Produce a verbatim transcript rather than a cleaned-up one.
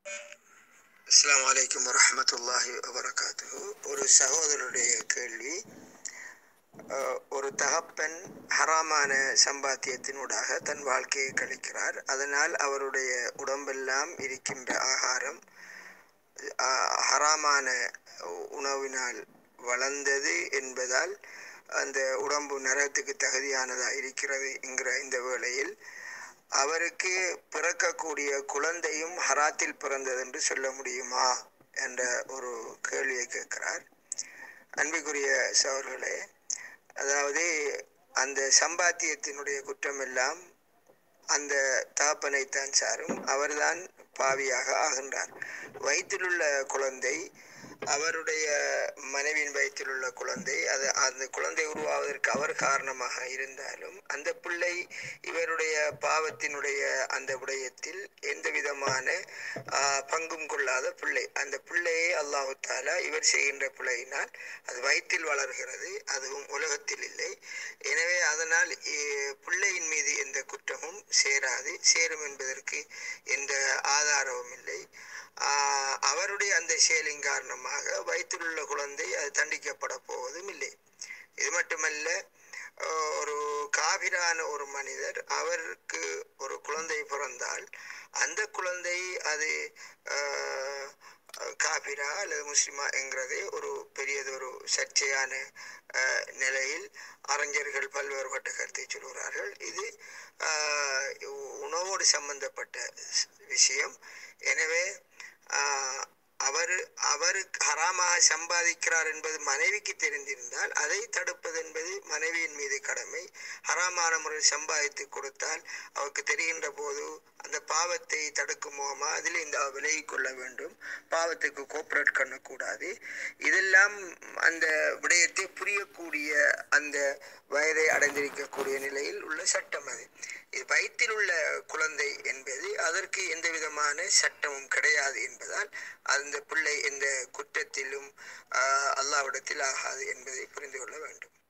அஸ்ஸலாமு அலைக்கும் வரஹ்மத்துல்லாஹி வபரகாத்துஹு. ஒரு சகோதரருடைய கேள்வி, அஹ், ஒரு தகப்பன் ஹராமான சம்பாத்தியத்தினூடாக தன் வாழ்க்கையை கழிக்கிறார். அதனால் அவருடைய உடம்பெல்லாம் இருக்கின்ற ஆகாரம் அஹ், ஹராமான உணவினால் வளர்ந்தது என்பதால் அந்த உடம்பு நரகத்துக்கு தகுதியானதாக இருக்கிறது என்கிற இந்த வேளையில் அவருக்கு பிறக்கக்கூடிய குழந்தையும் ஹராத்தில் பிறந்தது என்று சொல்ல முடியுமா என்ற ஒரு கேள்வியை கேட்கிறார். அன்பிற்குரிய சகோதரர்களே, அதாவது அந்த சம்பாத்தியத்தினுடைய குற்றமெல்லாம் அந்த தகப்பனைத்தான் சாரும். அவர்தான் பாவியாக ஆகின்றார். வயிற்றிலுள்ள குழந்தை, அவருடைய மனைவியின் வயிற்றில் உள்ள குழந்தை, அது அந்த குழந்தை உருவாவதற்கு அவர் காரணமாக இருந்தாலும் அந்த பிள்ளை இவருடைய பாவத்தினுடைய அந்த விடயத்தில் எந்த விதமான பங்கும் கொள்ளாத பிள்ளை. அந்த பிள்ளையை அல்லாஹு தாலா இவர் செய்கின்ற பிள்ளையினால் அது வயிற்றில் வளர்கிறது, அதுவும் உலகத்தில் இல்லை. எனவே அதனால் பிள்ளையின் மீது எந்த குற்றமும் சேராது, சேரும் என்பதற்கு எந்த ஆதாரமும் இல்லை. அவருடைய அந்த செயலின் காரணமாக வயிற்றிலுள்ள குழந்தை அது தண்டிக்கப்பட போவதும் இல்லை. இது மட்டுமல்ல, ஒரு காபிரான ஒரு மனிதர், அவருக்கு ஒரு குழந்தை பிறந்தால் அந்த குழந்தை அது காபிரா அல்லது முஸ்லிமா என்கிறதே ஒரு பெரியதொரு சர்ச்சையான நிலையில் அறிஞர்கள் பல்வேறுபட்ட கருத்தை சொல்கிறார்கள். இது உணவோடு சம்பந்தப்பட்ட விஷயம். எனவே அவர் அவர் ஹராமாக சம்பாதிக்கிறார் என்பது மனைவிக்கு தெரிந்திருந்தால் அதை தடுப்பது என்பது மனைவியின் மீது கடமை. ஹராமான முறையில் சம்பாதித்து கொடுத்தால் அவருக்கு தெரிகின்ற போது அந்த பாவத்தை தடுக்கும் முகமா அதில் இந்த விலகி கொள்ள வேண்டும். பாவத்துக்கு கோஆப்ரேட் பண்ணக்கூடாது. இதெல்லாம் அந்த விடயத்தை புரியக்கூடிய அந்த வயதை அடைந்திருக்கக்கூடிய நிலையில் உள்ள சட்டம் அது. இது வயிற்றில் உள்ள குழந்தை என்பது அதற்கு எந்த விதமான சட்டமும் கிடையாது என்பதால் அந்த பிள்ளை எந்த குற்றத்திலும் அல்லாஹ்விடத்தில் ஆகாது என்பதை புரிந்து கொள்ள வேண்டும்.